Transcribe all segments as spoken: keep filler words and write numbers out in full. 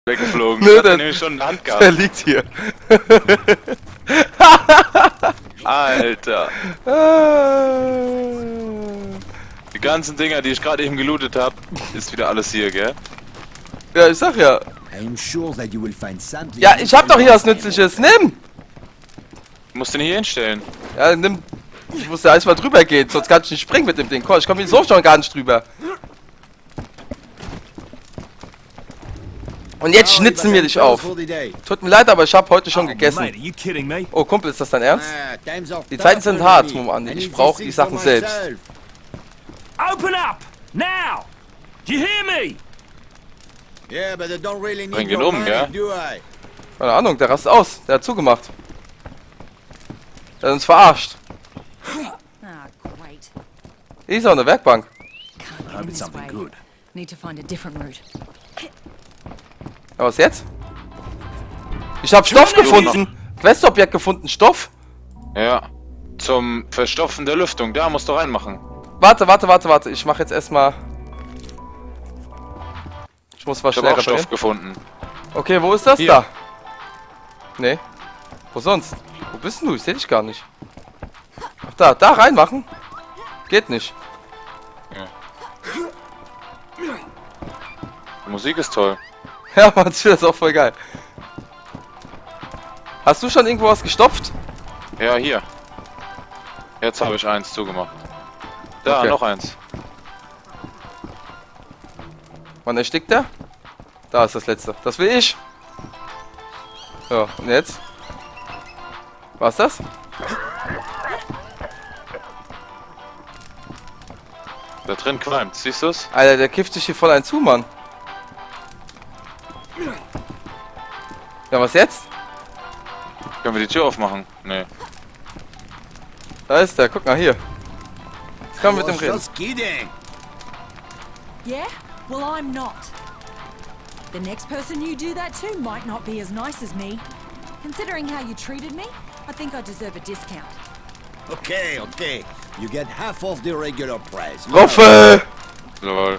weggeflogen. Nö, Ich der, nämlich schon in der Hand gehabt. der liegt hier. Alter. Die ganzen Dinger, die ich gerade eben gelootet habe, ist wieder alles hier, gell? Ja, ich sag ja. Ja, ich hab doch hier was Nützliches. Nimm! Du musst den hier hinstellen. Ja, nimm. Ich muss ja erstmal drüber gehen, sonst kann ich nicht springen mit dem Ding. Komm, ich komm so schon gar nicht drüber. Und jetzt schnitzen wir dich auf. Tut mir leid, aber ich habe heute schon gegessen. Oh, Kumpel, ist das dein Ernst? Die Zeiten sind hart, Mom Andi. Ich brauche die Sachen selbst. Open up! Now! Do you hear me? Bring ihn um, gell? Keine Ahnung, der rastet aus. Der hat zugemacht. Der hat uns verarscht. Hier ist auch eine Werkbank. Ja, was jetzt? Ich habe Stoff gefunden. Questobjekt gefunden. Stoff? Ja. Zum Verstopfen der Lüftung. Da musst du reinmachen. Warte, warte, warte, warte. Ich mache jetzt erstmal. Ich muss was Ich schnell habe auch reparieren. Stoff gefunden. Okay, wo ist das? Hier. Da? Nee. Wo sonst? Wo bist denn du? Ich sehe dich gar nicht. Ach da, da reinmachen? Geht nicht. Ja. Die Musik ist toll. Ja, man, ich finde das auch voll geil. Hast du schon irgendwo was gestopft? Ja, hier. Jetzt habe ich eins zugemacht. Da, Okay. noch eins. Wann erstickt der? Da ist das letzte. Das will ich. Ja, und jetzt? Was das? Da drin qualmt, siehst du's? Alter, der kifft sich hier voll ein zu, Mann. Ja, was jetzt? Können wir die Tür aufmachen? Nee. Da ist der, guck mal hier. Jetzt kann man mit dem reden. Yeah? Well, I'm not. The next person you do that to might not be as nice as me. Considering how you treated me, I think I deserve a discount. Okay, okay. You get half of the regular price. Roffe! Lol.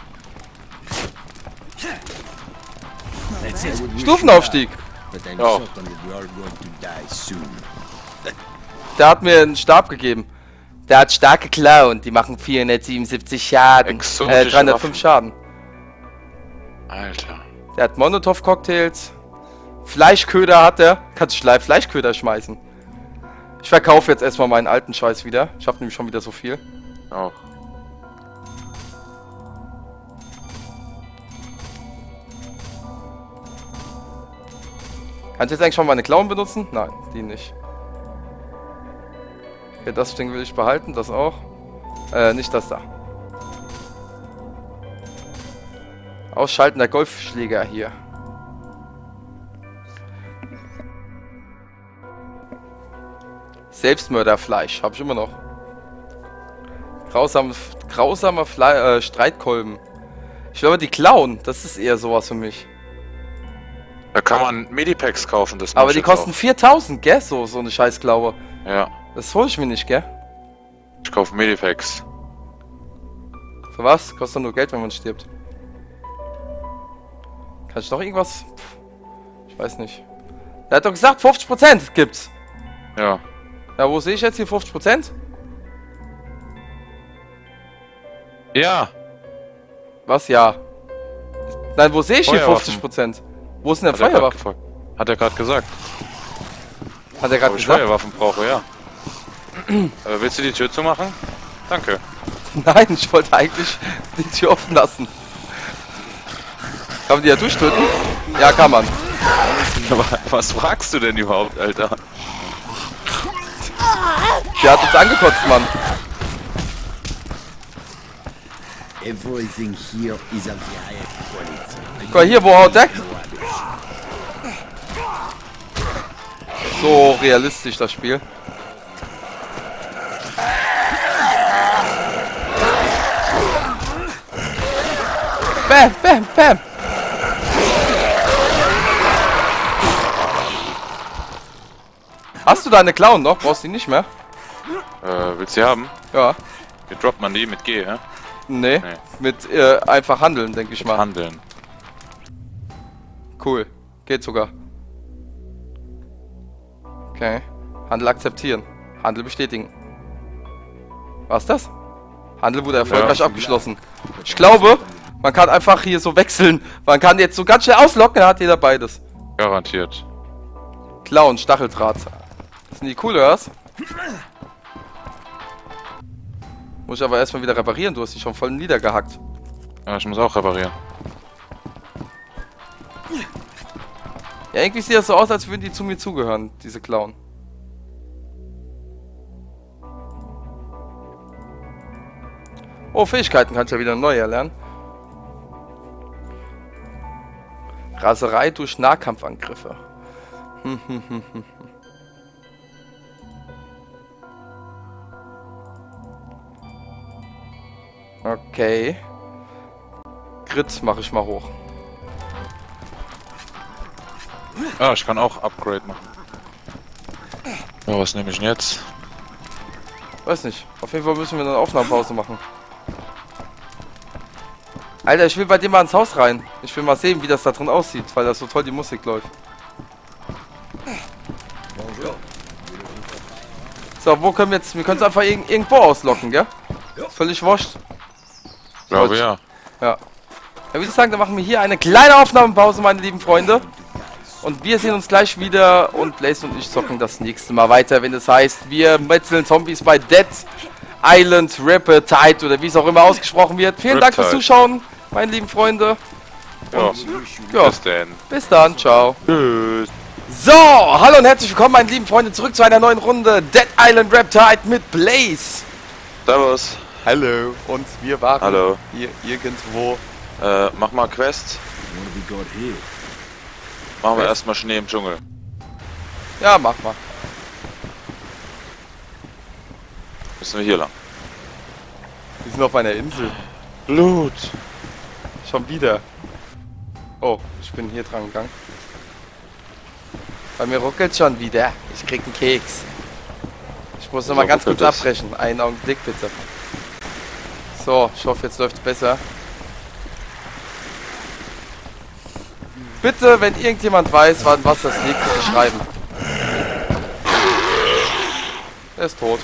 Stufenaufstieg. But I'm Oh. certain that we are going to die soon. Der hat mir einen Stab gegeben. Der hat starke Klauen. Die machen vierhundertsiebenundsiebzig Schaden. Exotische Äh, dreihundertfünf Waffen. Schaden. Alter. Der hat Molotov-Cocktails. Fleischköder hat er. Kannst du Schleif Fleischköder schmeißen. Ich verkaufe jetzt erstmal meinen alten Scheiß wieder. Ich habe nämlich schon wieder so viel. Auch. Kann ich jetzt eigentlich schon meine Klauen benutzen? Nein, die nicht. Okay, das Ding will ich behalten, das auch. Äh, nicht das da. Ausschalten der Golfschläger hier. Selbstmörderfleisch, habe ich immer noch. Grausam, grausamer Fle äh, Streitkolben. Ich glaube, die Klauen, das ist eher sowas für mich. Da kann man Medipacks kaufen, das Aber mach ich die jetzt kosten viertausend, gell? So, so eine Scheißklaue. auch. Ja, Das hole ich mir nicht, gell? ich kaufe Medipacks. Für was? Kostet doch nur Geld, wenn man stirbt. Kann ich noch irgendwas? Pff, ich weiß nicht. Er hat doch gesagt, fünfzig Prozent gibt's. Ja. Ja, wo sehe ich jetzt hier fünfzig Prozent? Ja. Was? Ja. Nein, wo sehe ich hier Feuerwaffen. fünfzig Prozent? Wo ist denn der Hat er grad Feuerwaffe? gefragt. Hat er gerade gesagt. Hat er gerade Ob ich gesagt? Feuerwaffen brauche, ja. äh, willst du die Tür zumachen? Danke. Nein, ich wollte eigentlich die Tür offen lassen. Kann man die ja durchtöten? Ja, kann man. Aber was fragst du denn überhaupt, Alter? Die hat uns angekotzt, Mann. Everything here is of the highest quality. Guck mal hier, wo haut der? So realistisch, das Spiel. Bam, bam, bam. Hast du deine Klauen noch? Brauchst du die nicht mehr? Äh, willst du die haben? Ja. Wie droppt man die? Mit G, hä? Nee. Nee. Mit äh, einfach handeln, denke ich mal. Handeln. Cool. Geht sogar. Okay. Handel akzeptieren. Handel bestätigen. Was das? Handel wurde erfolgreich Ja. abgeschlossen. Ich glaube, man kann einfach hier so wechseln. Man kann jetzt so ganz schnell auslocken, dann hat jeder beides. Garantiert. Clown, Stacheldraht. Sind die cool, oder was? Muss ich aber erstmal wieder reparieren, du hast die schon voll niedergehackt. Ja, ich muss auch reparieren. Ja, irgendwie sieht das so aus, als würden die zu mir zugehören, diese Clown. Oh, Fähigkeiten kann ich ja wieder neu erlernen. Raserei durch Nahkampfangriffe. Hm, hm, hm, hm. Okay. Grit mache ich mal hoch. Ah, ich kann auch Upgrade machen. Ja, was nehme ich denn jetzt? Weiß nicht. Auf jeden Fall müssen wir eine Aufnahmepause machen. Alter, ich will bei dir mal ins Haus rein. Ich will mal sehen, wie das da drin aussieht, weil da so toll die Musik läuft. So, wo können wir jetzt... Wir können es einfach irg irgendwo auslocken, gell? Völlig wurscht. Glaube ja. Ja. Ja, würde ich sagen, dann machen wir hier eine kleine Aufnahmepause, meine lieben Freunde. Und wir sehen uns gleich wieder und Blaze und ich zocken das nächste Mal weiter, wenn es heißt, wir metzeln Zombies bei Dead Island Riptide oder wie es auch immer ausgesprochen wird. Vielen Dank fürs Riptide. Zuschauen, meine lieben Freunde. Ja. Und ja, Bis denn. bis dann, ciao. Tschüss. So, hallo und herzlich willkommen, meine lieben Freunde, zurück zu einer neuen Runde Dead Island Riptide mit Blaze. Servus. Hallo, und wir waren Hallo. hier irgendwo. Äh, mach mal Quest. What have we got here? Machen wir Quest? erstmal Schnee im Dschungel. Ja, mach mal. Müssen wir hier lang. Wir sind auf einer Insel. Blut. Schon wieder. Oh, ich bin hier dran gegangen. Bei mir ruckelt schon wieder. Ich krieg einen Keks. Ich muss noch mal So ganz kurz ruckelt es. abbrechen. Einen Augenblick bitte. So, ich hoffe, jetzt läuft es besser. Bitte, wenn irgendjemand weiß, wann was das liegt, bitte schreiben. Er ist tot.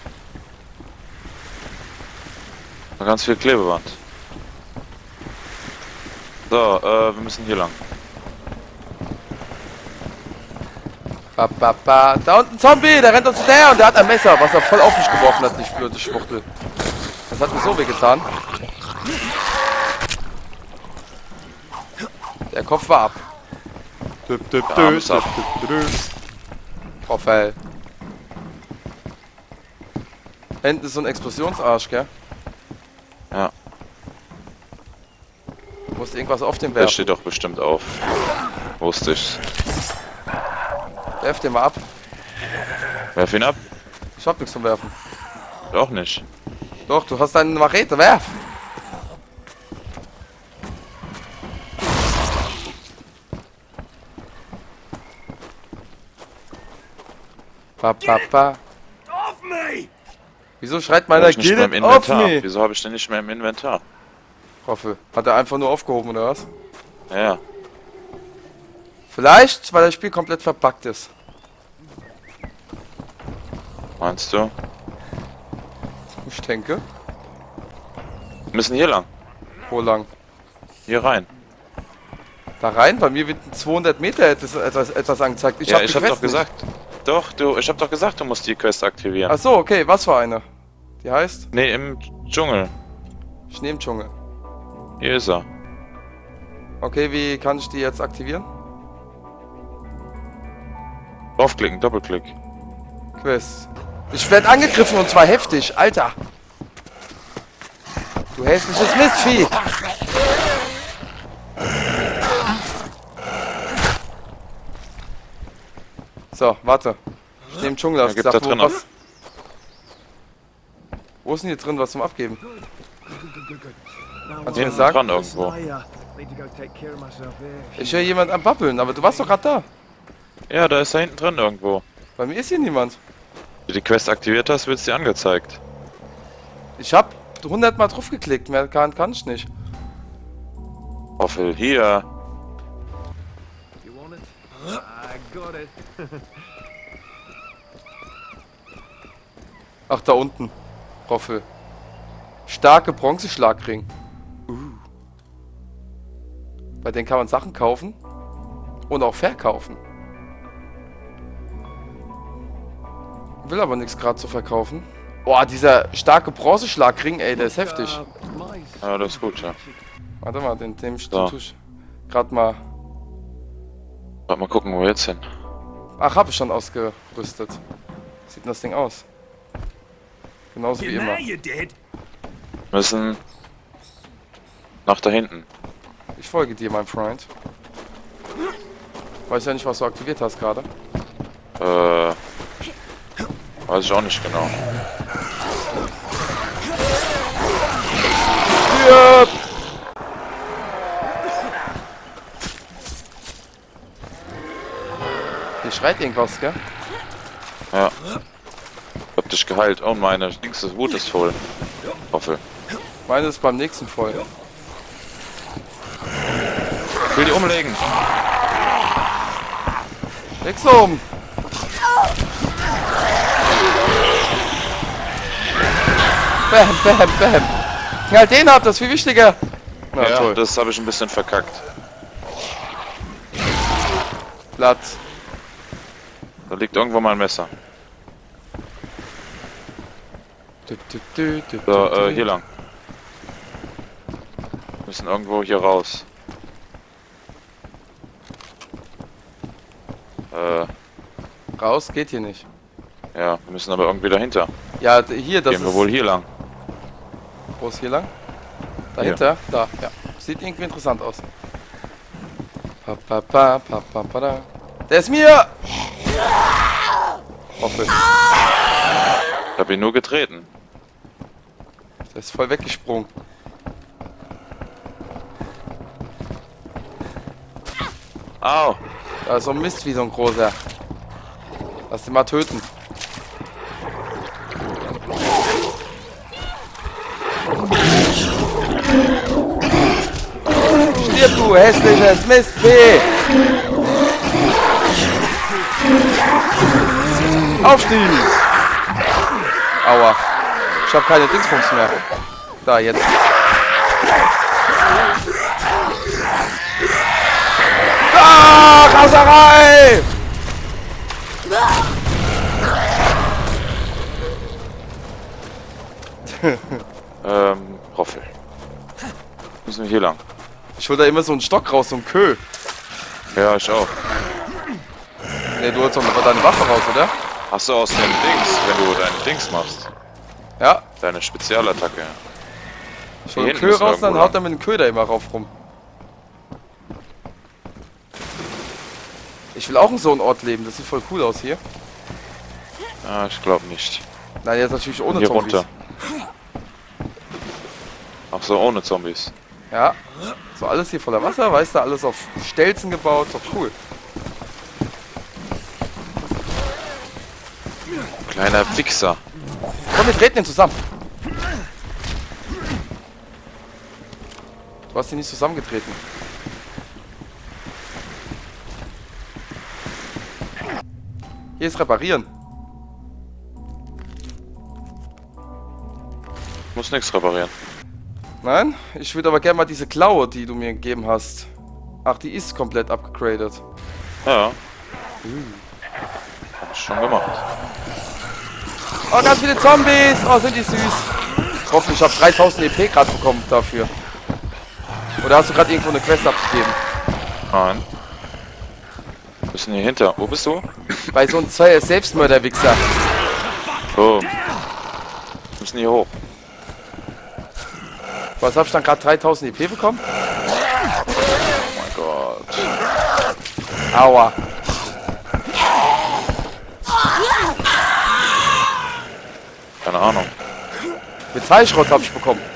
Noch ganz viel Klebeband. So, äh, wir müssen hier lang. Ba, ba, ba. Da unten ein Zombie, der rennt uns hinterher und der hat ein Messer, was er voll auf mich geworfen hat, die blöde Schwuchtel. Das hat mir so weh getan. Der Kopf war ab. Düpp, düpp, Der Arm ist ab. Profil. Hinten ist so ein Explosionsarsch, gell? Ja. Du musst irgendwas auf den Der werfen. steht doch bestimmt auf. Wusste ich. Werf den mal ab. Werf ihn ab. Ich hab nichts zum Werfen. Doch nicht. Doch, du hast deine Machete. Werf! Ba, ba, ba. Off me! Wieso schreit Hab meiner ich nicht mehr im Geht auf Inventar. me? Wieso habe ich den nicht mehr im Inventar? Hoffe. Hat er einfach nur aufgehoben, oder was? Ja, ja. Vielleicht, weil das Spiel komplett verpackt ist. Meinst du? Ich denke. Wir müssen hier lang. Wo lang? Hier rein. Da rein? Bei mir wird zweihundert Meter etwas, etwas, etwas angezeigt. Ich ja, hab ich die hab Quest doch gesagt. Doch, du, ich hab doch gesagt, du musst die Quest aktivieren. Ach so, okay. Was für eine? Die heißt? Nee, im Dschungel. Schnee im Dschungel. Hier ist er. Okay, wie kann ich die jetzt aktivieren? Draufklicken, Doppelklick. Quest. Ich werde angegriffen und zwar heftig. Alter. Du hässliches Mistvieh. So, warte. Ich nehme Dschungel aus. Ja, gib Sag, da wo, drin was? ab. Wo ist denn hier drin was zum Abgeben? Kannst du mir Hinten sagen? dran irgendwo. Ich höre jemand am Babbeln, aber du warst doch gerade da. Ja, da ist er hinten drin irgendwo. Bei mir ist hier niemand. Wenn du die Quest aktiviert hast, wird es dir angezeigt. Ich hab hundert Mal drauf geklickt, mehr kann, kann ich nicht. Hoffel, hier. Ach, da unten. Roffel. Starke Bronzeschlagring. Uh. Bei denen kann man Sachen kaufen und auch verkaufen. Will aber nichts gerade zu verkaufen. Boah, dieser starke Bronzeschlagring, ey, der ist heftig. Ja, das ist gut, ja. Warte mal, den, den So. tue ich gerade mal. Warte mal gucken, wo wir jetzt hin. Ach, habe ich schon ausgerüstet. Wie sieht denn das Ding aus? Genauso wie You immer. now you're dead. Müssen nach da hinten. Ich folge dir, mein Freund. Weiß ja nicht, was du aktiviert hast gerade. Äh, weiß ich auch nicht genau. Stirb! Hier schreit irgendwas, gell? Ja. Ich hab dich geheilt. Oh, meine Dings, das Wut ist voll. Hoffe. Meine ist beim nächsten voll. Ich will die umlegen. Nix um! Bam, bam, bam! Knall den ab, das ist viel wichtiger! Na Ja, toll. das habe ich ein bisschen verkackt. Blatt. Da liegt irgendwo mein Messer. Du, du, du, du, So, du, äh, du. hier lang. Wir müssen irgendwo hier raus. Äh, Raus geht hier nicht. ja, wir müssen aber irgendwie dahinter. Ja, d- hier, das Gehen ist... wir wohl hier lang. Wo ist hier lang? Dahinter? Da, ja. Sieht irgendwie interessant aus. Pa, pa, pa, pa, pa, pa, da. Der ist mir! Hoffe. Ich hab ihn nur getreten. Der ist voll weggesprungen. Au! Da ist so ein Mist wie so ein großer. Lass den mal töten. Stirb, du hässliches Mistvieh! Aufstehen! Aua. Ich hab keine Dingsbums mehr. Da, jetzt. Ah, Raserei! Ähm, Roffel. Müssen wir hier lang. Ich hol da immer so einen Stock raus, so einen Kö. Ja, ich auch. Ne, du holst doch mal deine Waffe raus, oder? Hast du aus den Dings, wenn du deine Dings machst? Ja. Deine Spezialattacke. Ich hol Hier einen hinten Kö müssen wir raus, dann irgendwo haut er mit dem Kö da immer rauf rum. Ich will auch in so einem Ort leben, das sieht voll cool aus hier. Ah, ich glaube nicht. Nein, jetzt natürlich ohne Hier Zombies. runter. Ach so, ohne Zombies. Ja. So alles hier voller Wasser, weißt du, alles auf Stelzen gebaut, doch cool. Kleiner Wichser. Komm, wir treten den zusammen. Du hast ihn nicht zusammengetreten. Hier ist reparieren. Muss nichts reparieren. Nein? Ich würde aber gerne mal diese Klaue, die du mir gegeben hast. Ach, die ist komplett abgegradet. Ja. Hab ich schon gemacht. Oh, ganz viele Zombies! Oh, sind die süß. Ich hoffe, ich habe dreitausend E P gerade bekommen dafür. Oder hast du gerade irgendwo eine Quest abgegeben? Nein. Wir müssen hier hinter. Wo bist du? Bei so einem zwei Selbstmörder-Wichser. Oh. Wir müssen hier hoch. Was hab ich dann gerade dreitausend E P bekommen? Oh mein Gott. Aua. Keine Ahnung. Metallschrott hab ich bekommen.